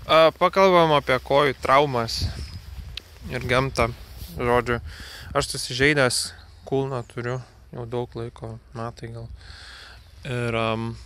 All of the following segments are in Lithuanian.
Pakalbam apie kojų traumas ir gamtą. Žodžiu, aš susižeidęs kulną turiu jau daug laiko, metai gal. Ir,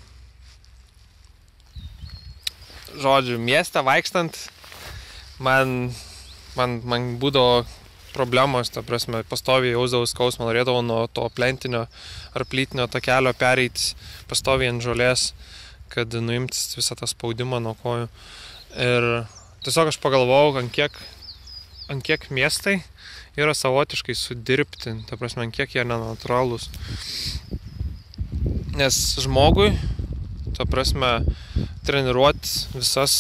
žodžiu, mieste vaikštant, man būdavo problemos, ta prasme, pastoviai jausdavau skausmą, norėdavau nuo to plentinio ar plytinio takelio pereiti pastoviai ant žolės, kad nuimtis visą tą spaudimą nuo kojų. Ir tiesiog aš pagalvojau, ant kiek miestai yra savotiškai sudirbti, ta prasme, ant kiek jie nenatūralūs. Nes žmogui, ta prasme, treniruoti visas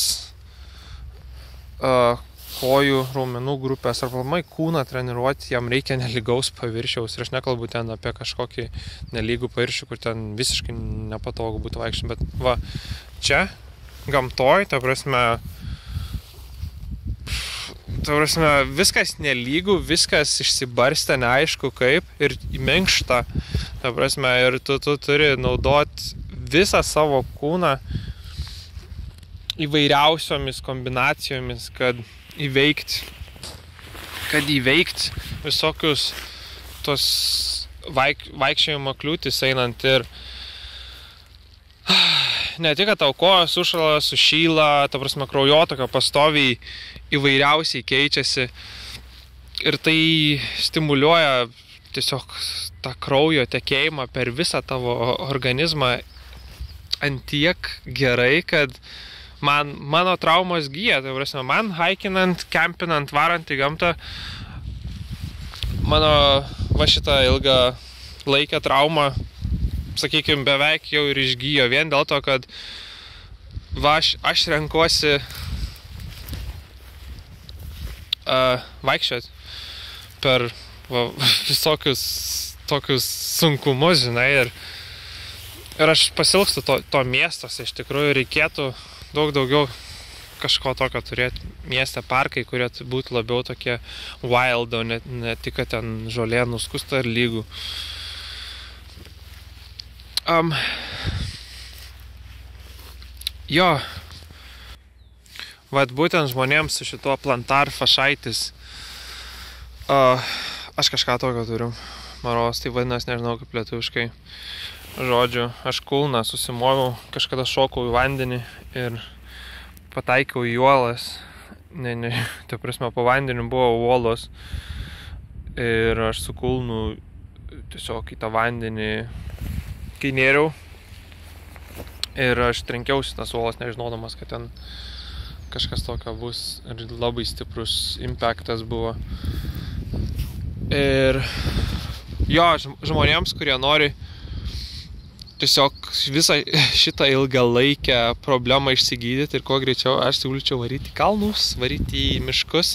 kojų raumenų grupės ar aplamai kūną treniruoti, jam reikia nelygaus paviršiaus. Ir aš nekalbu ten apie kažkokį nelygų paviršių, kur ten visiškai nepatogu būtų vaikščioti. Bet va, čia, gamtoj, ta prasme, viskas nelygų, viskas išsibarstę, neaišku kaip ir minkšta. Ta prasme, ir tu turi naudoti visą savo kūną įvairiausiomis kombinacijomis, kad įveikti visokius tos vaikščiojimo kliūtis einant. Ir ne tik, kad tau kojos sušąla, sušyla, ta prasme, kraujotaka pastoviai įvairiausiai keičiasi ir tai stimuliuoja tiesiog tą kraujo tekėjimą per visą tavo organizmą ant tiek gerai, kad mano traumos gyja. Tai prasme, man haikinant, kempinant, varant į gamtą, mano va šitą ilgą laikę traumą, sakykime, beveik jau ir išgyjo vien dėl to, kad va, aš renkuosi vaikščioti per visokius tokius sunkumus, žinai, ir aš pasilgstu to miestuose. Iš tikrųjų reikėtų daug daugiau kažko tokio turėti mieste, parkai, kurie būtų labiau tokie wild, o ne tik, kad ten žolė nuskusta ir lygų. Jo, vat būtent žmonėms su šituo plantar fasciitis, aš kažką tokio turiu, maros, tai vadinasi, nežinau kaip lietuviškai. Žodžiu, aš kulną susimoviau, kažkada šokau į vandenį ir pataikiau į uolas. Ta prasme, po vandeniu buvo uolos ir aš su kulnu tiesiog į tą vandenį kai nėriau ir aš trenkiausi tas uolas, nežinodamas, kad ten kažkas tokio bus ir labai stiprus impactas buvo. Ir jo, žmonėms, kurie nori tiesiog visą šitą ilgalaikę problemą išsigydyti ir kuo greičiau, aš siūlyčiau varyti į kalnus, varyti į miškus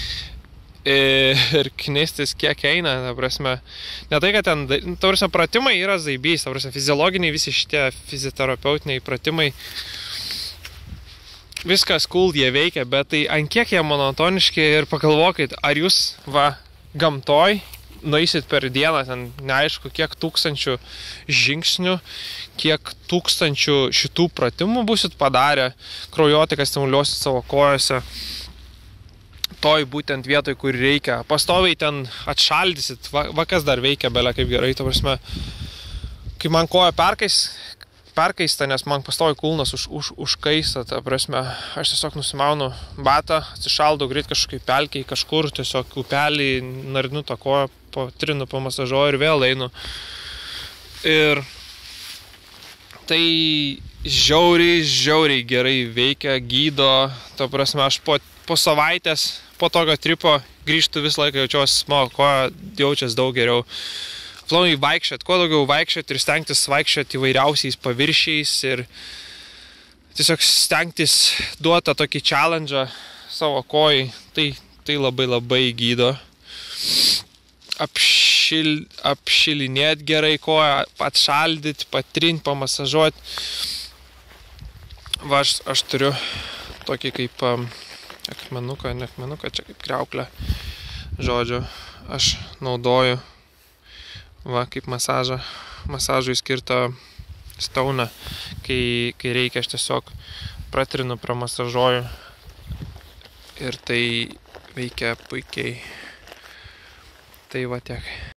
ir knistis kiek eina, ta prasme. Ne tai, kad ten, ta prasme, pratimai yra zaibys, ta prasme, fiziologiniai visi šitie fiziterapeutiniai pratimai, viskas cool, jie veikia, bet tai ant kiek jie monotoniški ir pagalvokit, ar jūs gamtoj nueisit per dieną ten neaišku kiek tūkstančių žingsnių, kiek tūkstančių šitų pratimų būsit padarę, kraujotaką stimuliuosit savo kojose, toj būtent vietoj, kur reikia. Pastoviai ten atšaldysit, va kas dar veikia belia kaip gerai, ta prasme, kai man koja perkaista, nes man pastoviai kulnas užkaista, ta prasme, aš tiesiog nusimaunu batą, atsišaldau greit kažkokiai pelkiai, kažkur tiesiog upelį, narinu tą koją, patrinu, pamasažuoju ir vėl einu. Ir tai žiauriai gerai veikia, gydo, ta prasme, aš po savaitės, po tokio tripo grįžtu visą laiką jaučiuosi, mano koja jaučiasi daug geriau. Planui vaikščioti, kuo daugiau vaikščioti ir stengtis vaikščioti įvairiausiais paviršiais ir tiesiog stengtis duoti tokį challenge savo kojai, tai labai gydo. Apšilinėti gerai koją, atšaldyti, patrint, pamasažuoti. Va, aš turiu tokį kaip akmenuką, čia kaip kriauklę. Žodžiu, aš naudoju kaip masažui skirtą stauną, kai reikia, aš tiesiog pratrinu, pramasažuoju ir tai veikia puikiai. Tai va tiek.